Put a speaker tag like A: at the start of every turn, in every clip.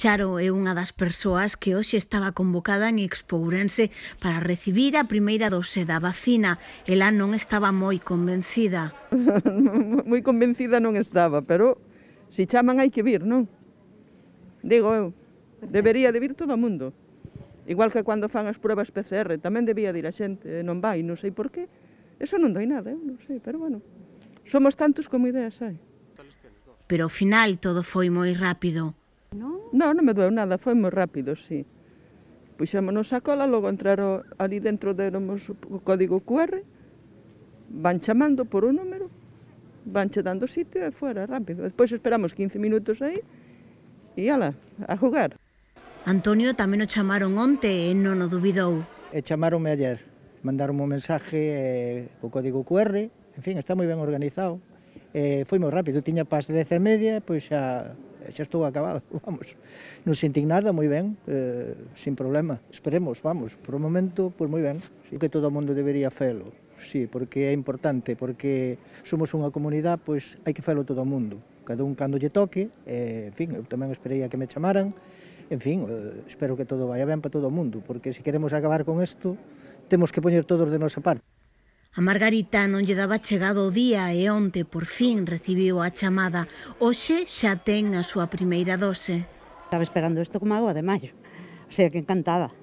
A: Charo é unha das persoas que hoxe estaba convocada en Expo Ourense para recibir a primeira dose da vacina. Ela non estaba moi convencida.
B: Moi convencida non estaba, pero se chaman hai que vir, non? Digo eu, debería de vir todo o mundo. Igual que cando fan as pruebas PCR, tamén debía de ir a xente, non vai, non sei por qué. Eso non doi nada, eu non sei, pero bueno, somos tantos como ideas hai.
A: Pero ao final todo foi moi rápido.
B: Non me doeu nada, foi moi rápido, sí. Puxémonos a cola, logo entraron ali dentro demos o código QR, van chamando por un número, van che dando sitio e fora, rápido. Despois esperamos 15 minutos aí e ala, a jugar.
A: Antonio tamén o chamaron onte e non o dubidou.
C: Chamaronme ayer, mandaron un mensaje co código QR, en fin, está moi ben organizado. Foi moi rápido, tiña pas de 10:30, pois xa estou acabado, vamos. Non sentín nada, moi ben, sin problema. Esperemos, vamos, por o momento, pois moi ben. Sí, que todo o mundo debería felo, sí, porque é importante, porque somos unha comunidade, pois hai que felo todo o mundo. Cada un cando lle toque, en fin, eu tamén esperei a que me chamaran, en fin, espero que todo vaya ben para todo o mundo, porque se queremos acabar con isto, temos que poñer todos de nosa parte.
A: A Margarita non lle daba chegado o día e onte por fin recibiu a chamada. Hoxe xa ten a súa primeira dose.
D: Estaba esperando isto como agua de maio, o sea que encantada.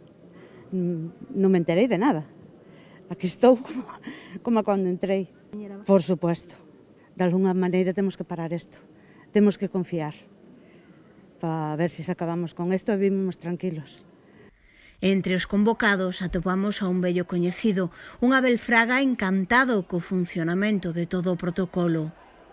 D: Non me enterei de nada. Aquí estou como cando entrei. Por supuesto, de alguna maneira temos que parar isto, temos que confiar para ver se acabamos con isto e vivimos tranquilos.
A: Entre os convocados atopamos a un vello coñecido, un Abel Fraga encantado co funcionamento de todo o protocolo.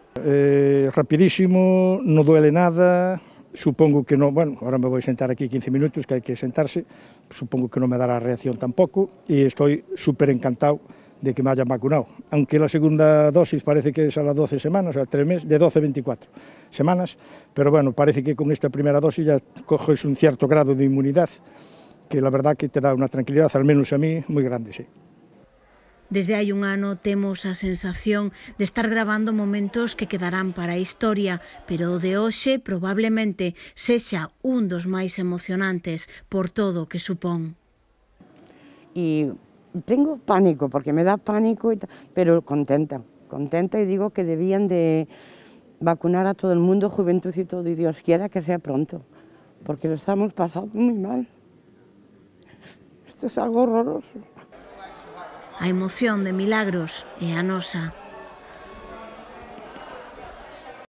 E: Rapidísimo, non duele nada, supongo que non, bueno, ahora me vou sentar aquí 15 minutos, que hai que sentarse, supongo que non me dará reacción tampouco, e estou super encantado de que me hayan vacunado, aunque la segunda dosis parece que es a las 12 semanas, a 3 meses, de 12 a 24 semanas, pero bueno, parece que con esta primera dosis ya coges un cierto grado de inmunidad, que la verdad que te dá unha tranquilidad, al menos a mí, moi grande, sí.
A: Desde hai un ano temos a sensación de estar gravando momentos que quedarán para a historia, pero o de hoxe probablemente sexa un dos máis emocionantes por todo o que supón.
F: Y tengo pánico, porque me da pánico, pero contenta y digo que debían de vacunar a todo el mundo, juventud y todo, y Dios quiera que sea pronto, porque lo estamos pasando muy mal. Esto es algo horroroso.
A: A emoción de Milagros é a nosa.